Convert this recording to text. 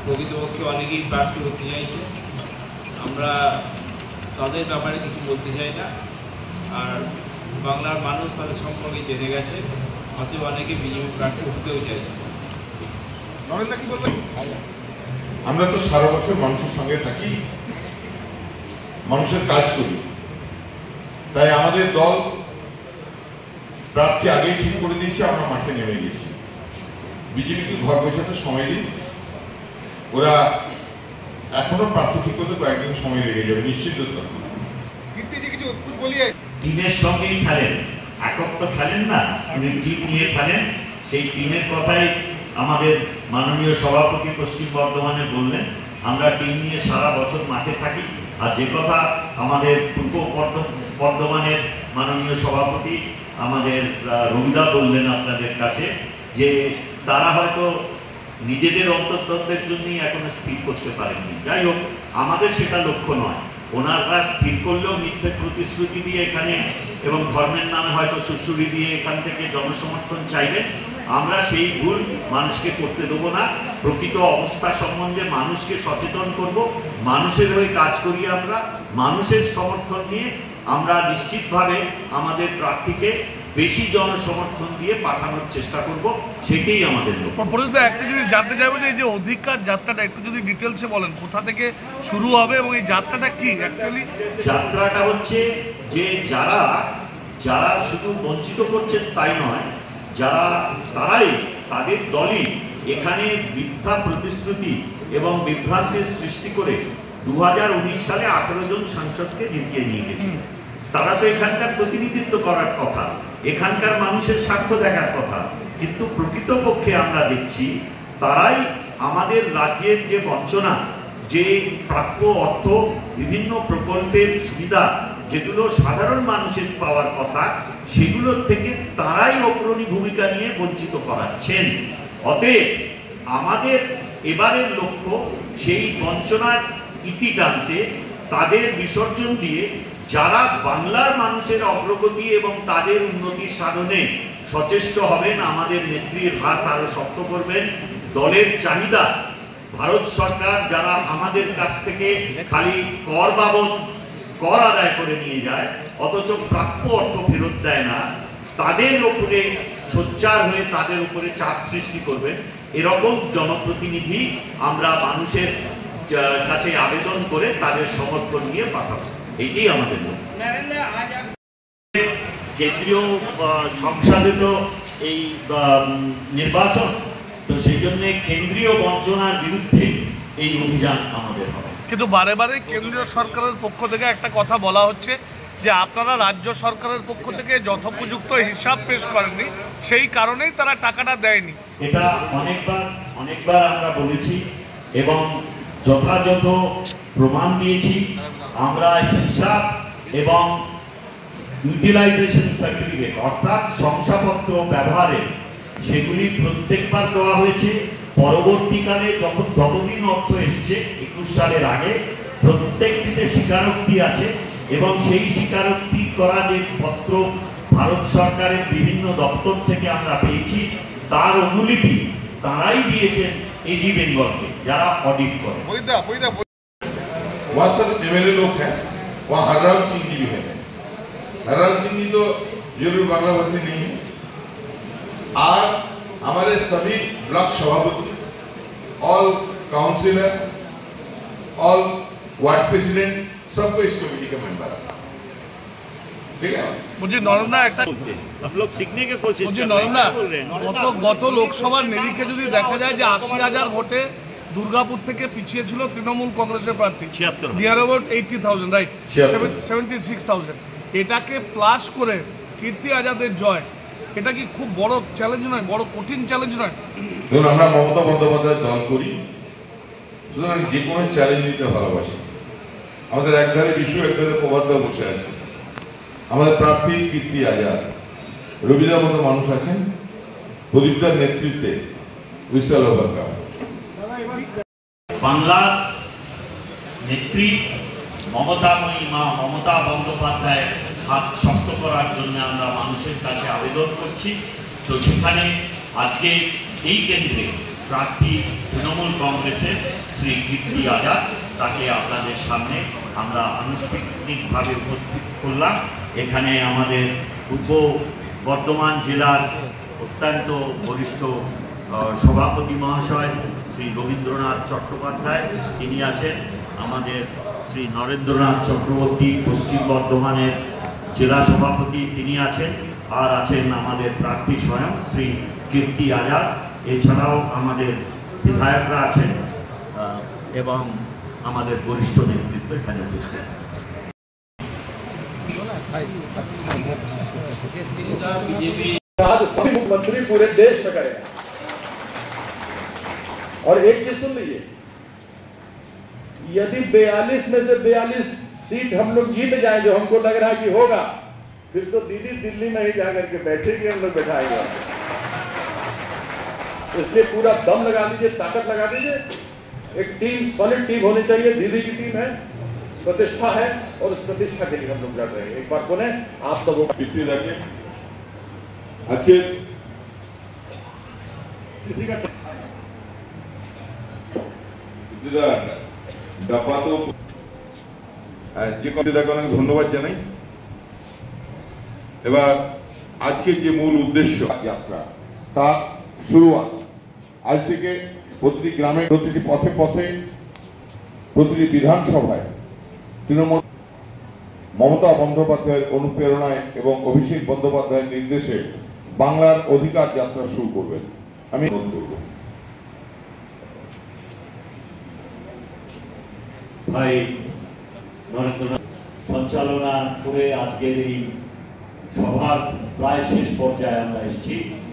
প্রকৃতপক্ষে অনেকেই প্রার্থী হতে চাইছে। আমরা তাদের ব্যাপারে কিছু বলতে চাই না, আর বাংলার মানুষ তাদের সম্পর্কে জেনে গেছে, অতএব অনেকে বিজেপি প্রার্থী হতেও চাইছে। আমরা তো সারা বছর মানুষের সঙ্গে থাকি, মানুষের কাজ করি, তাই আমাদের দল প্রার্থী আগেই ঠিক করে দিয়েছে, আমরা মাঠে নেমে গেছি। বিজেপিকে ঘর বসাতে সময় দিন, ওরা এখনো প্রার্থী ঠিক করতে কয়েকদিন সময় লেগে যাবে, নিশ্চিত। টিমের সঙ্গেই খেলেন, একক তো খেলেন না, উনি টিম নিয়ে খেলেন। সেই টিমের কথাই আমাদের মাননীয় সভাপতি পশ্চিম বর্ধমানে বললেন, আমরা টিম নিয়ে সারা বছর মাঠে থাকি। আর যে কথা আমাদের পূর্ব বর্ধমানের মাননীয় সভাপতি আমাদের রবিদা বললেন আপনাদের কাছে, যে তারা হয়তো নিজেদের অন্তর্দ্বন্দ্বের জন্যই এখনো স্থির করতে পারেননি। যাই হোক, আমাদের সেটা লক্ষ্য নয়। ওনারা স্থির করলেও মিথ্যে প্রতিশ্রুতি দিয়ে এখানে এবং ধর্মের নামে হয়তো সুশ্রুতি দিয়ে এখান থেকে জনসমর্থন চাইবেন। আমরা সেই ভুল মানুষকে করতে দেবো না। প্রকৃত অবস্থা সম্বন্ধে মানুষকে সচেতন করব, মানুষের হয়ে কাজ করি। আমরা মানুষের সমর্থন নিয়ে আমরা নিশ্চিতভাবে আমাদের প্রার্থীকে বেশি জনসমর্থন দিয়ে পাঠানোর চেষ্টা করব, সেটাই আমাদের লক্ষ্য। একটা জিনিস জানতে চাইবো যে এই যে অধিকার যাত্রাটা একটু যদি ডিটেলসে বলেন, কোথা থেকে শুরু হবে এবং এই যাত্রাটা কি অ্যাকচুয়ালি? যাত্রাটা হচ্ছে যে যারা যারা শুধু বঞ্চিত করছেন তাই নয়, যারা তারাই তাদের দলই এখানে মিথ্যা প্রতিশ্রুতি এবং বিভ্রান্তির সৃষ্টি করে 2019 সালে 18 জন সাংসদকে জিতিয়ে নিয়ে গেছে। তারা তো এখানকার প্রতিনিধিত্ব করার কথা, এখানকার মানুষের স্বার্থ দেখার কথা, কিন্তু প্রকৃতপক্ষে আমরা দেখছি তারাই আমাদের রাজ্যের যে বঞ্চনা, যে প্রাপ্য অর্থ, বিভিন্ন প্রকল্পের সুবিধা যেগুলো সাধারণ মানুষের পাওয়ার কথা, সেগুলোর থেকে তারাই অগ্রণী ভূমিকা নিয়ে বঞ্চিত করাচ্ছেন। অতএব আমাদের এবারের লক্ষ্য সেই বঞ্চনার ইতি টানতে, তাদের বিসর্জন দিয়ে যারা বাংলার মানুষের অগ্রগতি এবং তাদের উন্নতি সাধনে সচেষ্ট হবেন, আমাদের নেত্রীর হাত আরো শক্ত করবেন। দলের চাহিদা, ভারত সরকার যারা আমাদের কাছ থেকে খালি কর বাবদ কর আদায় করে নিয়ে যায়, অথচ প্রাপ্য অর্থ ফেরত দেয় না, তাদের উপরে সোচ্চার হয়ে তাদের উপরে চাপ সৃষ্টি করবেন। এরকম জনপ্রতিনিধি আমরা মানুষের কাছে আবেদন করে তাদের সমর্থন নিয়ে পাঠাবো, এইটাই আমাদের লক্ষ্য। কেন্দ্রীয় সংসদে তো এই নির্বাচন, তো সেই জন্য কেন্দ্রীয় বঞ্চনার বিরুদ্ধে এই অভিযান আমাদের হবে। কিন্তু বারে বারে কেন্দ্রীয় সরকারের পক্ষ থেকে একটা কথা বলা হচ্ছে যে আপনারা রাজ্য সরকারের পক্ষ থেকে যথোপযুক্ত হিসাব পেশ করেননি, সেই কারণেই তারা টাকাটা দেয়নি। এটা অনেকবার আমরা বলেছি এবং যথাযথ প্রমাণ দিয়েছি। আমরা হিসাব এবং ইউটিলাইজেশন সার্টিফিকেট অর্থাৎ শংসাপত্র ব্যবহারে সেগুলি প্রত্যেকবার দেওয়া হয়েছে। পরবর্তীকালে যখন যতদিন অর্থ এসছে 21 সালের আগে, প্রত্যেকটিতে স্বীকারোক্তি আছে এবং সেই স্বীকারোক্তি করা যে পত্র ভারত সরকারের বিভিন্ন দপ্তর থেকে আমরা পেয়েছি, তার অনুলিপি তারাই দিয়েছেন এজি বেঙ্গলকে, যারা অডিট করে। वहाँ सब एमएलए लोग हैं, वहाँ हरराज सिंह जी भी है। हरराज सिंह जी तो जरूर बांग्ला भाषी नहीं है। और हमारे सभी ब्लॉक सभापति, all councillor, all ward president, सबको इस कमेटी का मेंबर है। ठीक है। मुझे नॉर्मना একটা आप लोग सीखने की कोशिश कर रहे हैं। গত লোকসভার নিরিখে যদি দেখা যায় যে 80,000 ভোটে দুর্গাপুর থেকে পিছিয়ে ছিল তৃণমূল কংগ্রেসের প্রার্থী, নিয়ার অ্যাবাউট 80,000, রাইট, 76,000। এটাকে প্লাস করে কীর্তি আজাদের জয়, এটা কি খুব বড় চ্যালেঞ্জ নয়, বড় কঠিন চ্যালেঞ্জ নয়? ধরুন আমরা মমতা বন্দ্যোপাধ্যায়ের দল করি, সুতরাং যে কোনো চ্যালেঞ্জ নিতে ভালোবাসি। আমাদের একধারে বিষ্ণু, একধারে প্রভাতদা বসে আছে। আমাদের প্রার্থী কীর্তি আজাদ, রবিদার মতো মানুষ আছেন, প্রদীপদার নেতৃত্বে উইসাল ওভারকাম। বাংলার নেত্রী মমতাময়ী মা মমতা বন্দ্যোপাধ্যায়ের হাত শক্ত করার জন্য আমরা মানুষের কাছে আবেদন করছি। তো সেখানে আজকে এই কেন্দ্রে প্রার্থী তৃণমূল কংগ্রেসের শ্রী কীর্তি আজাদ, তাকে আপনাদের সামনে আমরা আনুষ্ঠানিকভাবে উপস্থিত করলাম। এখানে আমাদের পূর্ব বর্ধমান জেলার অত্যন্ত বরিষ্ঠ সভাপতি মহাশয় শ্রী রবীন্দ্রনাথ চট্টোপাধ্যায়, তিনি আছেন। আমাদের শ্রী নরেন্দ্রনাথ চক্রবর্তী পশ্চিম বর্ধমানের জেলা সভাপতি, তিনি আছেন। আর আছেন আমাদের প্রার্থী স্বয়ং শ্রী কীর্তি আজাদ। এছাড়াও আমাদের বিধায়করা আছেন এবং আমাদের বরিষ্ঠ নেতৃত্ব এখানে উপস্থিত। सभी मुख्यमंत्री पूरे देश में करेगा। और एक चीज सुन लीजिए, यदि 42 में से 42 सीट हम लोग जीत जाए, जो हमको लग रहा है कि होगा, फिर तो दीदी दिल्ली में ही जाकर के बैठेगी, हम लोग बैठाएंगे। इसलिए पूरा दम लगा दीजिए, ताकत लगा दीजिए। एक टीम, सॉलिड टीम होनी चाहिए। दीदी की टीम है, प्रतिष्ठा है, और उस प्रतिष्ठा के लिए हम लोग लड़ रहे हैं। एक बार बोले आप सब পিছিয়ে রাখে আজকে किसी का ডাপাত যে কবিতাকে অনেক ধন্যবাদ জানাই। এবার আজকে যে মূল উদ্দেশ্য যাত্রা, তা শুরুয়াত আজ থেকে প্রতিটি গ্রামে, প্রতিটি পথে পথে, প্রতিটি বিধানসভায় তৃণমূল মমতা বন্দ্যোপাধ্যায়ের অনুপ্রেরণায় এবং অভিষেক বন্দ্যোপাধ্যায়ের নির্দেশে বাংলার অধিকার যাত্রা শুরু করবেন। আমি অনুরোধ করব ভাই নরেন্দ্রনাথ সঞ্চালনা করে আজকের এই সভার প্রায় শেষ পর্যায়ে আমরা এসেছি।